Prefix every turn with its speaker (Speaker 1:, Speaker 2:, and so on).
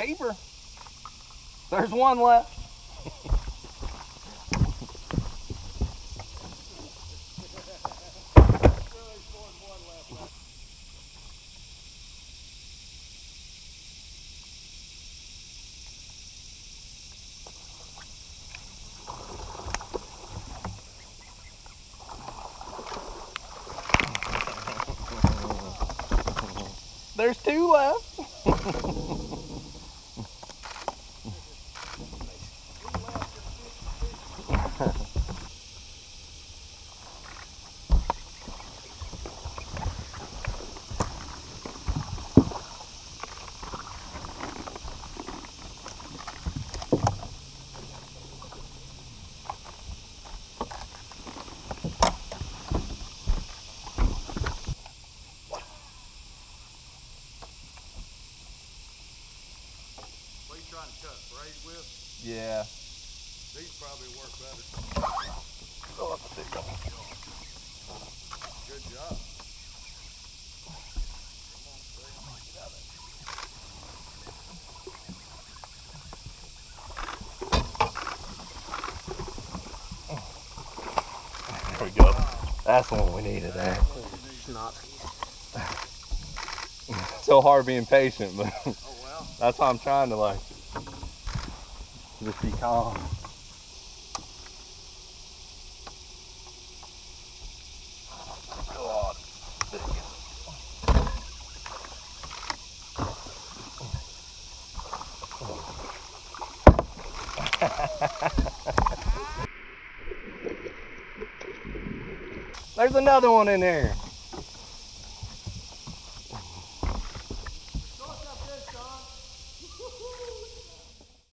Speaker 1: keeper. There's one left. There's two left.
Speaker 2: Trying to cut braid with?
Speaker 1: Yeah.
Speaker 2: These probably work better.
Speaker 1: Oh, that's a big one.
Speaker 2: Good job.
Speaker 1: There we go. That's the one we needed there. So hard being patient, but
Speaker 2: oh well.
Speaker 1: That's why I'm trying to like just be calm. God. There's another one in there.